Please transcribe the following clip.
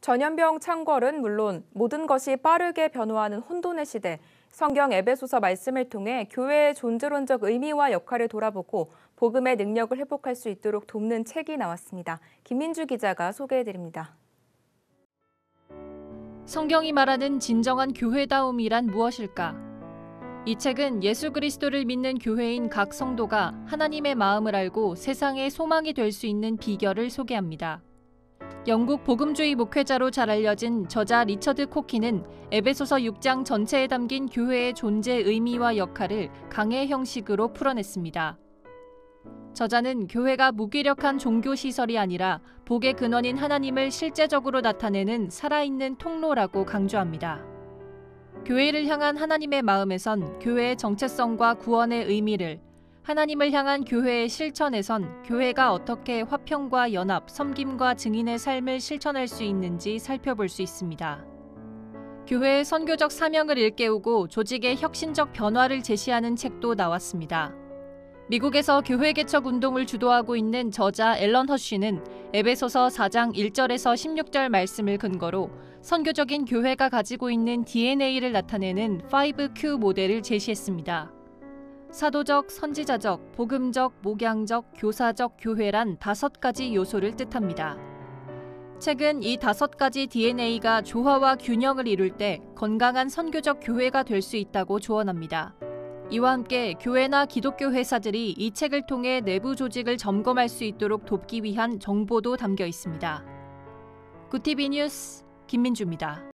전염병 창궐은 물론 모든 것이 빠르게 변화하는 혼돈의 시대, 성경 에베소서 말씀을 통해 교회의 존재론적 의미와 역할을 돌아보고 복음의 능력을 회복할 수 있도록 돕는 책이 나왔습니다. 김민주 기자가 소개해드립니다. 성경이 말하는 진정한 교회다움이란 무엇일까? 이 책은 예수 그리스도를 믿는 교회인 각 성도가 하나님의 마음을 알고 세상의 소망이 될 수 있는 비결을 소개합니다. 영국 복음주의 목회자로 잘 알려진 저자 리처드 코키는 에베소서 6장 전체에 담긴 교회의 존재 의미와 역할을 강해 형식으로 풀어냈습니다. 저자는 교회가 무기력한 종교시설이 아니라 복의 근원인 하나님을 실제적으로 나타내는 살아있는 통로라고 강조합니다. 교회를 향한 하나님의 마음에선 교회의 정체성과 구원의 의미를, 하나님을 향한 교회의 실천에선 교회가 어떻게 화평과 연합, 섬김과 증인의 삶을 실천할 수 있는지 살펴볼 수 있습니다. 교회의 선교적 사명을 일깨우고 조직의 혁신적 변화를 제시하는 책도 나왔습니다. 미국에서 교회 개척 운동을 주도하고 있는 저자 앨런 허쉬는 에베소서 4장 1절에서 16절 말씀을 근거로 선교적인 교회가 가지고 있는 DNA를 나타내는 5Q 모델을 제시했습니다. 사도적, 선지자적, 복음적, 목양적, 교사적 교회란 5가지 요소를 뜻합니다. 책은 이 5가지 DNA가 조화와 균형을 이룰 때 건강한 선교적 교회가 될 수 있다고 조언합니다. 이와 함께 교회나 기독교 회사들이 이 책을 통해 내부 조직을 점검할 수 있도록 돕기 위한 정보도 담겨 있습니다. 굿티비 뉴스 김민주입니다.